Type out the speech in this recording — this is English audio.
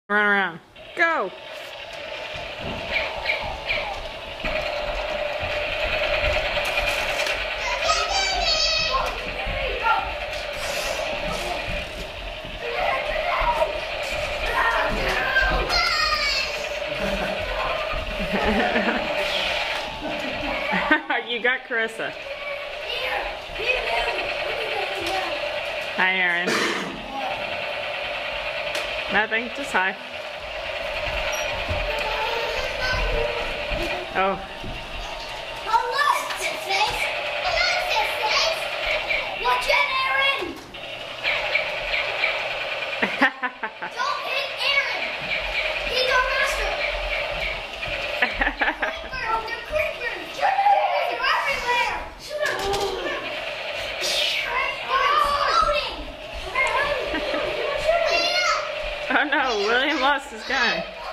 Run around. Go! You got Carissa. Hi, Aaron. Nothing, just hi. Oh. Hello, Sissy. Hello, Sissy. Watch out, Aaron. Don't hit Aaron. He's our master. Oh, they're creepers. They're everywhere. Oh no, William lost his gun.